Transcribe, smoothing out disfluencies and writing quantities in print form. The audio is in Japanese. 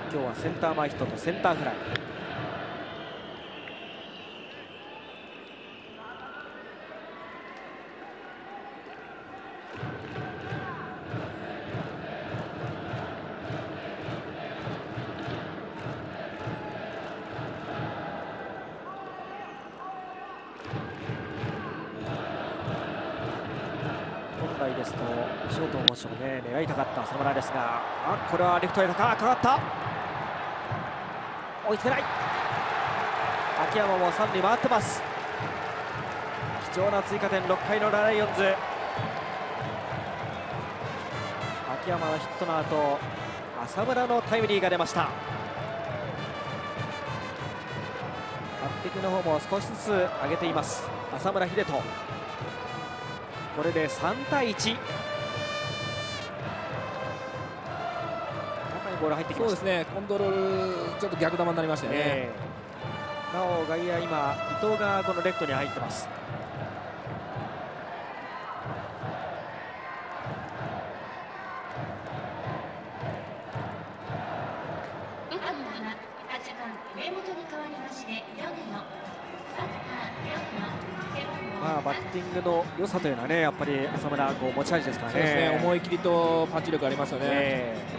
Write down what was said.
今日はセンター前ヒットとセンターフライ。本来ですとショートのモーションをね狙いたかった浅村ですが、これはレフトへかかった、追いつけない。秋山も三塁回ってます。貴重な追加点、6回のライオンズ。秋山のヒットの後、浅村のタイムリーが出ました。バッティングの方も少しずつ上げています浅村秀人。これで3対1。中にボール入ってきました。 そうですね、コントロールちょっと逆球になりましたよね。 なお外野、今伊藤がこのレフトに入ってます。バッティングの良さというのはね、やっぱり浅村持ち味ですからね。 そうですね、思い切りとパンチ力ありますよね。